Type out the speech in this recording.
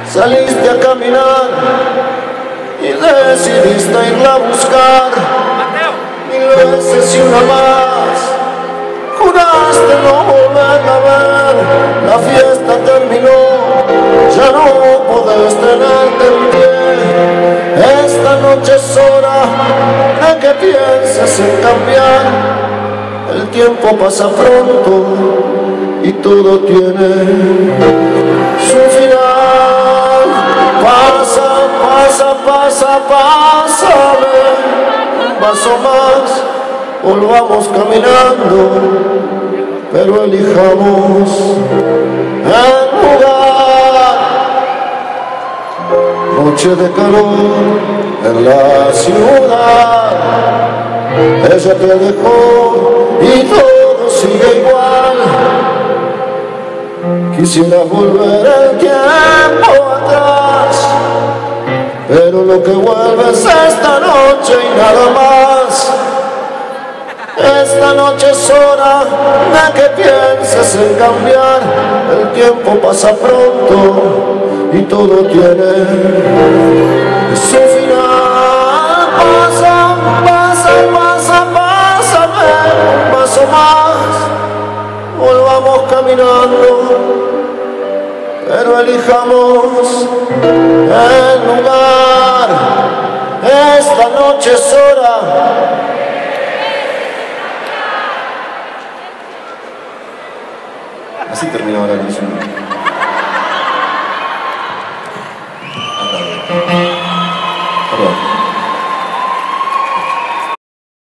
Saliste a caminar y decidiste irla a buscar. 1000 veces y una más juraste no volverla a ver. La fiesta terminó, ya no podés tenerte en pie. Esta noche es hora de que pienses en cambiar. El tiempo pasa pronto y todo tiene su final. Pasa, pasa, pasa, pásame un paso más. Volvamos caminando, pero elijamos el lugar. Noche de calor en la ciudad, ella te dejó y todo sigue igual. Quisiera volver el tiempo atrás, pero lo que vuelve es esta noche y nada más. Esta noche es hora de que pienses en cambiar. El tiempo pasa pronto y todo tiene su final. Pasa, pasa, pasa, pásame un paso más. Volvamos caminando, pero elijamos el lugar. Esta noche es hora. Así terminaba la canción.